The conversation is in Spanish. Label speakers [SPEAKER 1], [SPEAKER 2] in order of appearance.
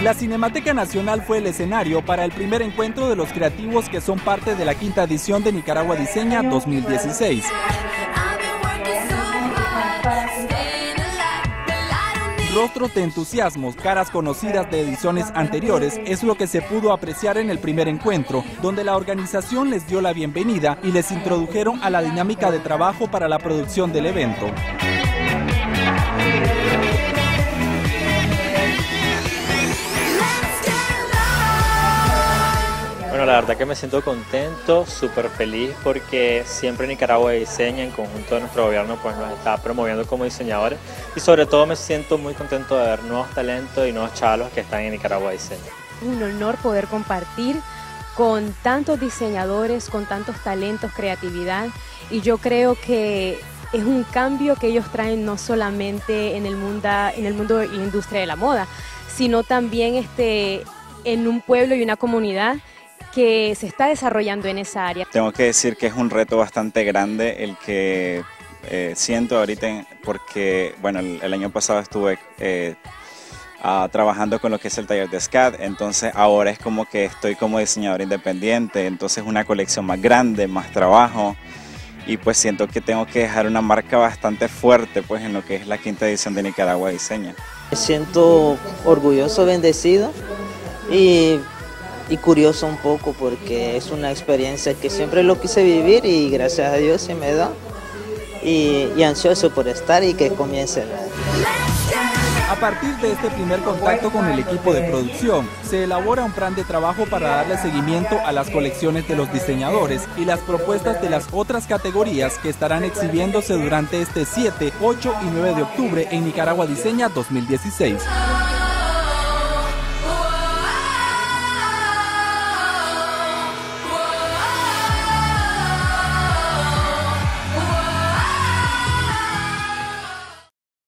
[SPEAKER 1] La Cinemateca Nacional fue el escenario para el primer encuentro de los creativos que son parte de la quinta edición de Nicaragua Diseña 2016. Rostros de entusiasmo, caras conocidas de ediciones anteriores, es lo que se pudo apreciar en el primer encuentro, donde la organización les dio la bienvenida y les introdujeron a la dinámica de trabajo para la producción del evento.
[SPEAKER 2] Bueno, la verdad que me siento contento, súper feliz porque siempre Nicaragua Diseña, en conjunto de nuestro gobierno, pues nos está promoviendo como diseñadores y sobre todo me siento muy contento de ver nuevos talentos y nuevos chavalos que están en Nicaragua Diseña.
[SPEAKER 3] Es un honor poder compartir con tantos diseñadores, con tantos talentos, creatividad, y yo creo que es un cambio que ellos traen no solamente en el mundo y la industria de la moda, sino también en un pueblo y una comunidad que se está desarrollando en esa área.
[SPEAKER 4] Tengo que decir que es un reto bastante grande el que siento ahorita, porque bueno, el año pasado estuve trabajando con lo que es el taller de SCAD, entonces ahora es como que estoy como diseñador independiente, entonces una colección más grande, más trabajo, y pues siento que tengo que dejar una marca bastante fuerte pues en lo que es la quinta edición de Nicaragua Diseña.
[SPEAKER 5] Me siento orgulloso, bendecido y curioso un poco porque es una experiencia que siempre lo quise vivir y gracias a Dios se me da y ansioso por estar y que comience.
[SPEAKER 1] A partir de este primer contacto con el equipo de producción, se elabora un plan de trabajo para darle seguimiento a las colecciones de los diseñadores y las propuestas de las otras categorías que estarán exhibiéndose durante este 7, 8 y 9 de octubre en Nicaragua Diseña 2016.